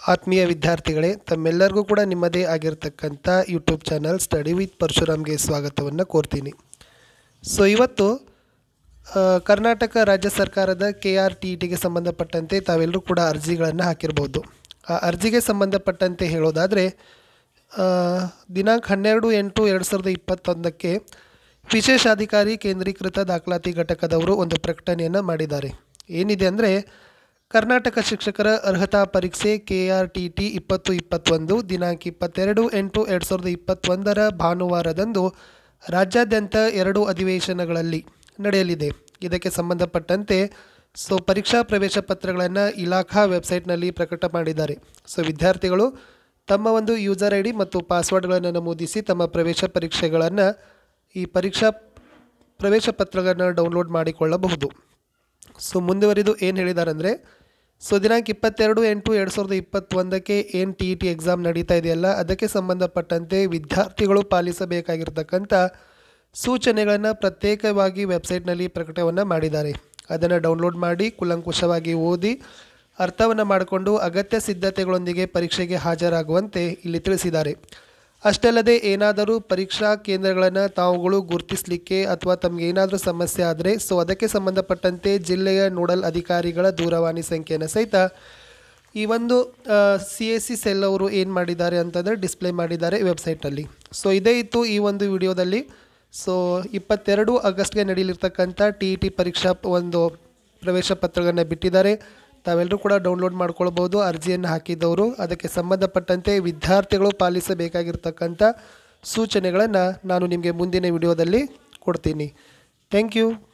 ಆತ್ಮೀಯ ವಿದ್ಯಾರ್ಥಿಗಳೇ, ತಮ್ಮೆಲ್ಲರಿಗೂ ಕೂಡ ನಿಮ್ಮದೇ ಆಗಿರತಕ್ಕಂಥ ಯೂಟ್ಯೂಬ್ ಚಾನಲ್ ಸ್ಟಡಿ ವಿತ್ ಪರಶುರಾಮ್ಗೆ ಸ್ವಾಗತವನ್ನು ಕೋರ್ತೀನಿ. ಸೊ ಇವತ್ತು ಕರ್ನಾಟಕ ರಾಜ್ಯ ಸರ್ಕಾರದ KRTETಗೆ ಸಂಬಂಧಪಟ್ಟಂತೆ ತಾವೆಲ್ಲರೂ ಕೂಡ ಅರ್ಜಿಗಳನ್ನು ಹಾಕಿರ್ಬೋದು. ಆ ಅರ್ಜಿಗೆ ಸಂಬಂಧಪಟ್ಟಂತೆ ಹೇಳೋದಾದರೆ ದಿನಾಂಕ 12/8/2021ಕ್ಕೆ ವಿಶೇಷಾಧಿಕಾರಿ ಕೇಂದ್ರೀಕೃತ ದಾಖಲಾತಿ ಘಟಕದವರು ಒಂದು ಪ್ರಕಟಣೆಯನ್ನು ಮಾಡಿದ್ದಾರೆ. ಏನಿದೆ ಅಂದರೆ, ಕರ್ನಾಟಕ ಶಿಕ್ಷಕರ ಅರ್ಹತಾ ಪರೀಕ್ಷೆ KRTET 2021 ದಿನಾಂಕ 22/8/2021 ಭಾನುವಾರದಂದು ರಾಜ್ಯಾದ್ಯಂತ 2 ಅಧಿವೇಶನಗಳಲ್ಲಿ ನಡೆಯಲಿದೆ. ಇದಕ್ಕೆ ಸಂಬಂಧಪಟ್ಟಂತೆ ಪರೀಕ್ಷಾ ಪ್ರವೇಶ ಪತ್ರಗಳನ್ನು ಇಲಾಖಾ ವೆಬ್ಸೈಟ್ನಲ್ಲಿ ಪ್ರಕಟ ಮಾಡಿದ್ದಾರೆ. ವಿದ್ಯಾರ್ಥಿಗಳು ತಮ್ಮ ಒಂದು ಯೂಸರ್ ID ಮತ್ತು ಪಾಸ್ವರ್ಡ್ಗಳನ್ನು ನಮೂದಿಸಿ ತಮ್ಮ ಪ್ರವೇಶ ಪರೀಕ್ಷೆಗಳನ್ನು ಈ ಪ್ರವೇಶ ಪತ್ರಗಳನ್ನು ಡೌನ್ಲೋಡ್ ಮಾಡಿಕೊಳ್ಳಬಹುದು. ಮುಂದುವರಿದು ಏನು ಹೇಳಿದ್ದಾರೆ ಅಂದರೆ, ದಿನಾಂಕ 22/8/2021ಕ್ಕೆ ಏನು TET ಎಕ್ಸಾಮ್ ನಡೀತಾ ಇದೆಯಲ್ಲ, ಅದಕ್ಕೆ ಸಂಬಂಧಪಟ್ಟಂತೆ ವಿದ್ಯಾರ್ಥಿಗಳು ಪಾಲಿಸಬೇಕಾಗಿರ್ತಕ್ಕಂಥ ಸೂಚನೆಗಳನ್ನು ಪ್ರತ್ಯೇಕವಾಗಿ ವೆಬ್ಸೈಟ್ನಲ್ಲಿ ಪ್ರಕಟವನ್ನು ಮಾಡಿದ್ದಾರೆ. ಅದನ್ನು ಡೌನ್ಲೋಡ್ ಮಾಡಿ ಕೂಲಂಕುಷವಾಗಿ ಓದಿ ಅರ್ಥವನ್ನು ಮಾಡಿಕೊಂಡು ಅಗತ್ಯ ಸಿದ್ಧತೆಗಳೊಂದಿಗೆ ಪರೀಕ್ಷೆಗೆ ಹಾಜರಾಗುವಂತೆ ಇಲ್ಲಿ ತಿಳಿಸಿದ್ದಾರೆ. ಅಷ್ಟೇ ಅಲ್ಲದೆ, ಏನಾದರೂ ಪರೀಕ್ಷಾ ಕೇಂದ್ರಗಳನ್ನು ತಾವುಗಳು ಗುರುತಿಸಲಿಕ್ಕೆ ಅಥವಾ ತಮಗೆ ಏನಾದರೂ ಸಮಸ್ಯೆ ಆದರೆ ಅದಕ್ಕೆ ಸಂಬಂಧಪಟ್ಟಂತೆ ಜಿಲ್ಲೆಯ ನೋಡಲ್ ಅಧಿಕಾರಿಗಳ ದೂರವಾಣಿ ಸಂಖ್ಯೆಯನ್ನು ಸಹಿತ ಈ ಒಂದು CAC ಸೆಲ್ ಅವರು ಏನು ಮಾಡಿದ್ದಾರೆ ಅಂತಂದರೆ ಡಿಸ್ಪ್ಲೇ ಮಾಡಿದ್ದಾರೆ ವೆಬ್ಸೈಟ್ನಲ್ಲಿ. ಇದೇ ಇತ್ತು ಈ ಒಂದು ವಿಡಿಯೋದಲ್ಲಿ. 22 ಆಗಸ್ಟ್ಗೆ ನಡೆಯಲಿರ್ತಕ್ಕಂಥ TET ಪರೀಕ್ಷಾ ಒಂದು ಪ್ರವೇಶ ಪತ್ರಗಳನ್ನು ಬಿಟ್ಟಿದ್ದಾರೆ. ತಾವೆಲ್ಲರೂ ಕೂಡ ಡೌನ್ಲೋಡ್ ಮಾಡ್ಕೊಳ್ಬೋದು ಅರ್ಜಿಯನ್ನು ಹಾಕಿದ್ದವರು. ಅದಕ್ಕೆ ಸಂಬಂಧಪಟ್ಟಂತೆ ವಿದ್ಯಾರ್ಥಿಗಳು ಪಾಲಿಸಬೇಕಾಗಿರ್ತಕ್ಕಂಥ ಸೂಚನೆಗಳನ್ನು ನಾನು ನಿಮಗೆ ಮುಂದಿನ ವಿಡಿಯೋದಲ್ಲಿ ಕೊಡ್ತೀನಿ. Thank you.